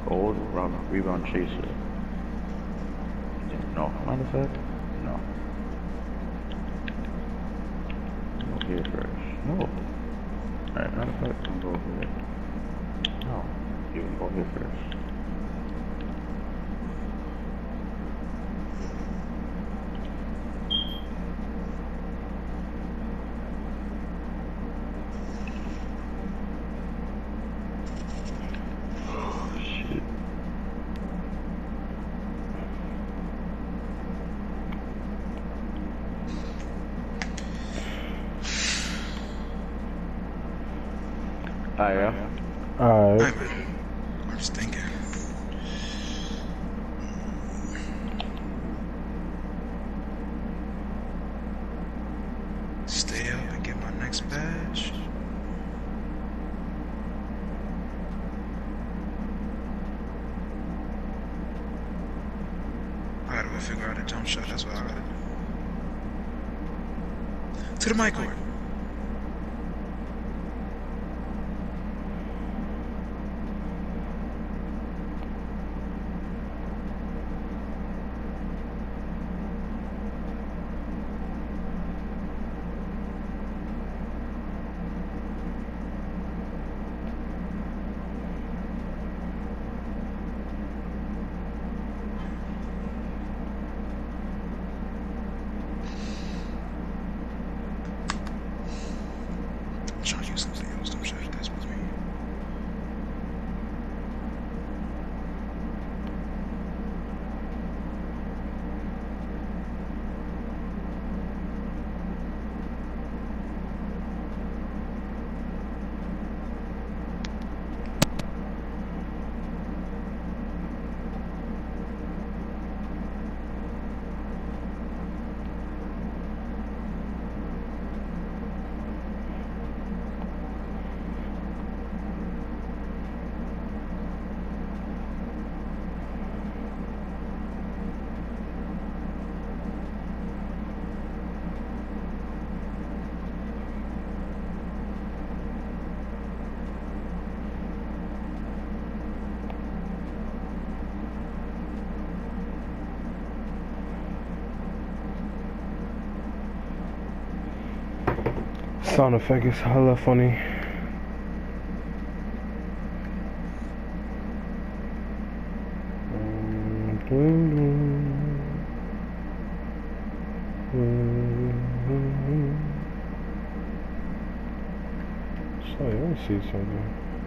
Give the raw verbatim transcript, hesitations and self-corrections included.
Old rebound chaser. No, matter of fact, no. Go here first. No. Alright, matter of fact, I'm gonna go here. No. You can go here first. Ah, yeah. Alright. Hey, man. I'm just thinking. Stay up and get my next badge. I gotta go figure out a jump shot. That's what I gotta do. To the mic court. I'm trying to use something else. Don't share this with me. Sound effect is hella funny. Sorry, let me see something.